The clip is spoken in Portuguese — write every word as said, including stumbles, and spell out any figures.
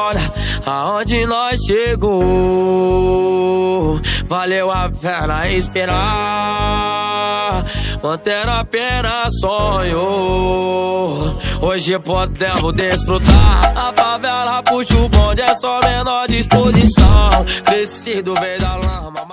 olha aonde nós chegou. Valeu a pena esperar, mantendo apenas sonho. Hoje podemos desfrutar. A favela puxa o bonde, é só menor disposição. Crescido veio da lama.